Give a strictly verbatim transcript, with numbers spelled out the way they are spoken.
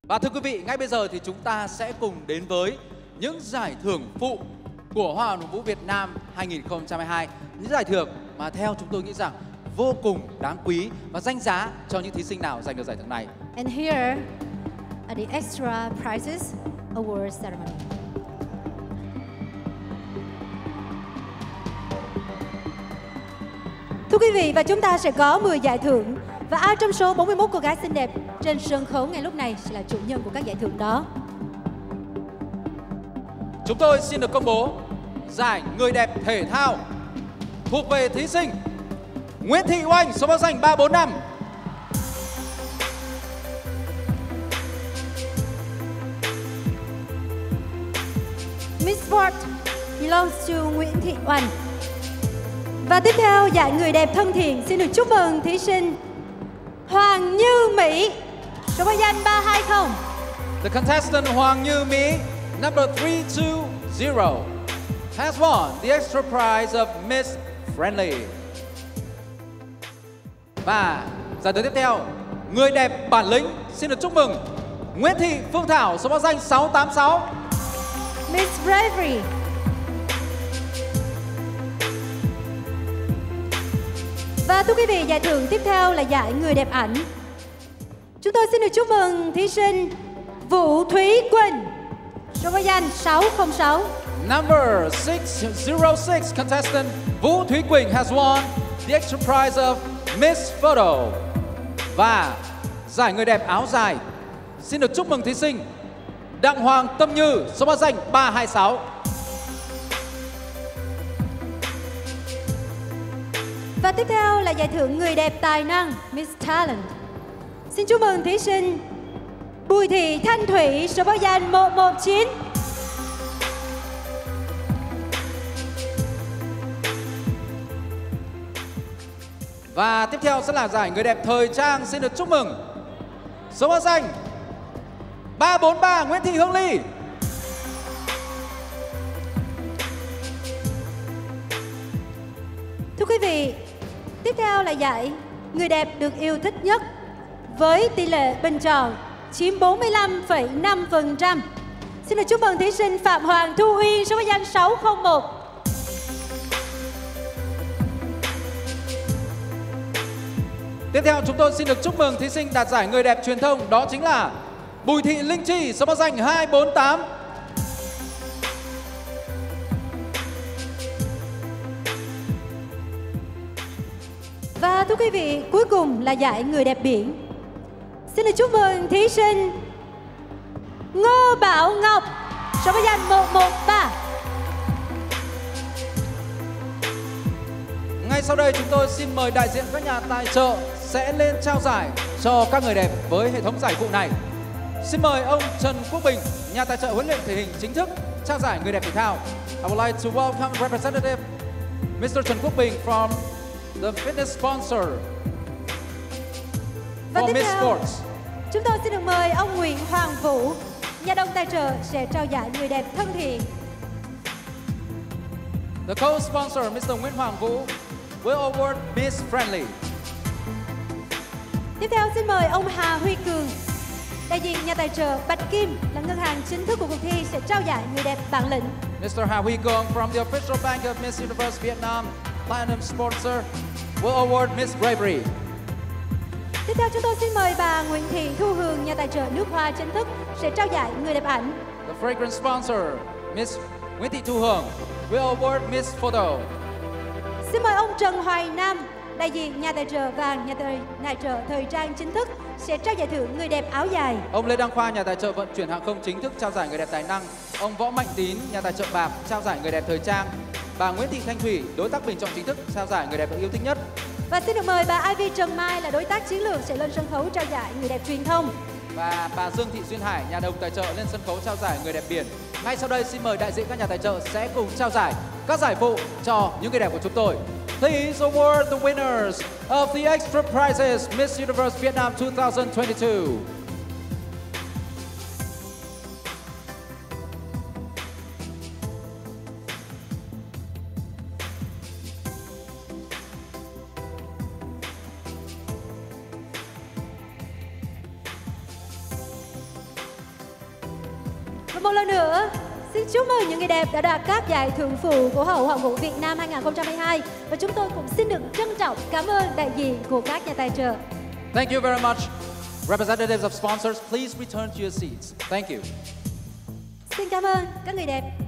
Và thưa quý vị, ngay bây giờ thì chúng ta sẽ cùng đến với những giải thưởng phụ của Hoa hậu Vũ Việt Nam hai nghìn không trăm hai mươi hai. Những giải thưởng mà theo chúng tôi nghĩ rằng vô cùng đáng quý và danh giá cho những thí sinh nào giành được giải thưởng này. And here are the extra prizes award ceremony. Thưa quý vị, và chúng ta sẽ có mười giải thưởng. Và ai trong số bốn mươi mốt cô gái xinh đẹp trên sân khấu ngay lúc này sẽ là chủ nhân của các giải thưởng đó. Chúng tôi xin được công bố giải người đẹp thể thao thuộc về thí sinh Nguyễn Thị Oanh, số báo danh ba bốn năm. Miss Sport belongs to Nguyễn Thị Oanh. Và tiếp theo, giải người đẹp thân thiện xin được chúc mừng thí sinh Hoàng Như Mỹ, số báo danh ba hai không. The contestant Hoàng Như Mỹ, number three two zero, has won the extra prize of Miss Friendly. Và giải thưởng tiếp theo, người đẹp bản lĩnh, xin được chúc mừng Nguyễn Thị Phương Thảo, số báo danh sáu tám sáu. Miss Bravery. Và thưa quý vị, giải thưởng tiếp theo là giải người đẹp ảnh. Chúng tôi xin được chúc mừng thí sinh Vũ Thúy Quỳnh, số báo danh sáu không sáu. Number six zero six contestant Vũ Thúy Quỳnh has won the extra prize of Miss Photo. Và giải người đẹp áo dài, xin được chúc mừng thí sinh Đặng Hoàng Tâm Như, số báo danh ba hai sáu. Và tiếp theo là giải thưởng người đẹp tài năng Miss Talent. Xin chúc mừng thí sinh Bùi Thị Thanh Thủy, số báo danh một một chín. Và tiếp theo sẽ là giải người đẹp thời trang, xin được chúc mừng số báo danh ba bốn ba Nguyễn Thị Hương Ly. Thưa quý vị, tiếp theo là giải người đẹp được yêu thích nhất với tỷ lệ bình chọn chiếm bốn mươi lăm phẩy năm phần trăm. Xin được chúc mừng thí sinh Phạm Hoàng Thu Uyên, số báo danh sáu không một. Tiếp theo chúng tôi xin được chúc mừng thí sinh đạt giải người đẹp truyền thông, đó chính là Bùi Thị Linh Chi, số báo danh hai bốn tám. Và thưa quý vị, cuối cùng là giải người đẹp biển. Xin được chúc mừng thí sinh Ngô Bảo Ngọc, số báo danh một một ba. Ngay sau đây chúng tôi xin mời đại diện các nhà tài trợ sẽ lên trao giải cho các người đẹp với hệ thống giải phụ này. Xin mời ông Trần Quốc Bình, nhà tài trợ huấn luyện thể hình chính thức trao giải người đẹp thể thao. I would like to welcome representative Mister Trần Quốc Bình from the fitness sponsor Và for tiếp Miss theo, Sports. chúng tôi xin được mời ông Nguyễn Hoàng Vũ, nhà đồng tài trợ sẽ trao giải người đẹp thân thiện. The co-sponsor Mister Nguyễn Hoàng Vũ will award Miss Friendly. Tiếp theo xin mời ông Hà Huy Cường, đại diện nhà tài trợ Bạch Kim là ngân hàng chính thức của cuộc thi sẽ trao giải người đẹp bản lĩnh. Mister Hà Huy Cường from the official bank of Miss Universe Vietnam, platinum sponsor, will award Miss Bravery. Tiếp theo chúng tôi xin mời bà Nguyễn Thị Thu Hường, nhà tài trợ nước hoa chính thức sẽ trao giải người đẹp ảnh. The fragrance sponsor Miss Nguyễn Thị Thu Hường will award Miss Photo. Xin mời ông Trần Hoài Nam, đại diện nhà tài trợ vàng, nhà tài, tài trợ thời trang chính thức sẽ trao giải thưởng người đẹp áo dài. Ông Lê Đăng Khoa, nhà tài trợ vận chuyển hàng không chính thức trao giải người đẹp tài năng. Ông Võ Mạnh Tín, nhà tài trợ bạc trao giải người đẹp thời trang. Bà Nguyễn Thị Thanh Thủy, đối tác bình chọn chính thức trao giải người đẹp được yêu thích nhất. Và xin được mời bà Ivy Trần Mai là đối tác chiến lược sẽ lên sân khấu trao giải người đẹp truyền thông. Và bà Dương Thị Duyên Hải, nhà đồng tài trợ lên sân khấu trao giải người đẹp biển. Ngay sau đây xin mời đại diện các nhà tài trợ sẽ cùng trao giải các giải phụ cho những người đẹp của chúng tôi. Please award the winners of the extra prizes Miss Universe Vietnam two thousand twenty-two. Và một lần nữa, xin chúc mừng những người đẹp đã đạt các giải thưởng phụ của Hậu Hoàng vũ Việt Nam hai không hai hai. Và chúng tôi cũng xin được trân trọng cảm ơn đại diện của các nhà tài trợ. Thank you very much. Representatives of sponsors, please return to your seats. Thank you. Xin cảm ơn các người đẹp.